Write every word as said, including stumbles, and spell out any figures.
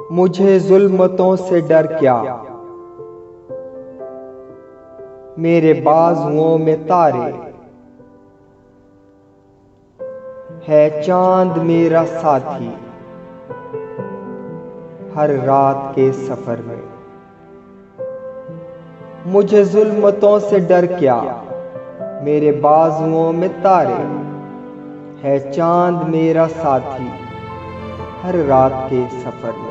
मुझे जुल्मतों से डर क्या, मेरे बाजुओं में तारे है चांद मेरा साथी हर रात के सफर में। मुझे जुल्मतों से डर क्या, मेरे बाजुओं में तारे है चांद मेरा साथी हर रात के सफर में।